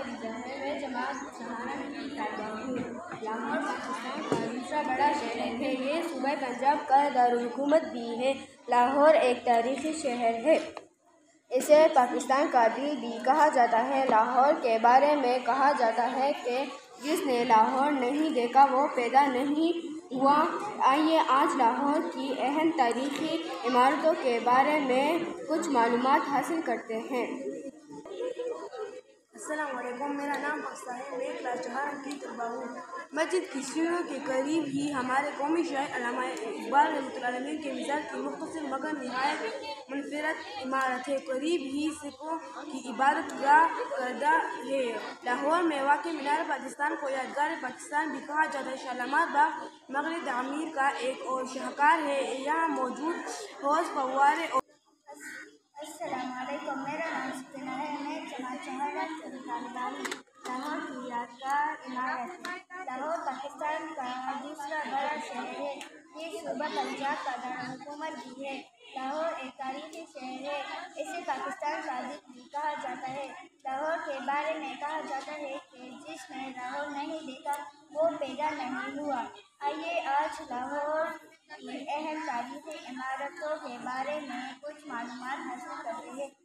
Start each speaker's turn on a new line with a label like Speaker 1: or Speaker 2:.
Speaker 1: حفیظہ ہے، میں جماعت سہارنپور کی طالبہ ہوں۔ لاہور پاکستان کا دوسرا بڑا شہر ہے۔ یہ صوبہ پنجاب کا دارالحکومت بھی ہے۔ لاہور ایک تاریخی شہر ہے۔ اسے پاکستان کا دل بھی کہا جاتا ہے۔ لاہور کے بارے میں کہا جاتا ہے کہ جس نے لاہور نہیں دیکھا وہ پیدا نہیں ہوا۔ آئیے آج لاہور کی اہم تاریخی عمارتوں کے بارے میں کچھ معلومات حاصل کرتے ہیں۔
Speaker 2: السلام علیکم، میرا نام حفصہ ہے، میں کلاس 4 کی طالبہ ہوں۔ مسجد کی سیڑھیوں کے قریب ہی ہمارے قومی شاعر علامہ اقبال رحمۃ اللہ علیہ کے مزاج کی مختصر مگر نہایت منفرد عمارت ہے۔ قریب ہی سکھوں کی عبادت گاہ کردہ ہے۔ لاہور میں واقع مینار پاکستان کو یادگار پاکستان بھی کہا جاتا ہے۔ شالیمار باغ مغرب تعمیر کا ایک اور شاہکار ہے۔ یہاں موجود حوض، فوارے اور
Speaker 3: السلام علیکم، میرا نام سکینہ ہے، میں جماعت 4 کی طالبہ ہوں۔ لاہور کی یادگار عمارت ہے۔ لاہور پاکستان کا دوسرا بڑا شہر ہے۔ یہ صوبہ پنجاب کا دارالحکومت بھی ہے۔ لاہور ایک تاریخی شہر ہے۔ اسے پاکستان کا دل بھی کہا جاتا ہے۔ لاہور کے بارے میں کہا جاتا ہے کہ جس نے لاہور نہیں دیکھا وہ پیدا نہیں ہوا۔ آئیے آج لاہور کی اہم تاریخی عمارتوں کے بارے میں کچھ معلومات حاصل کرتے ہیں۔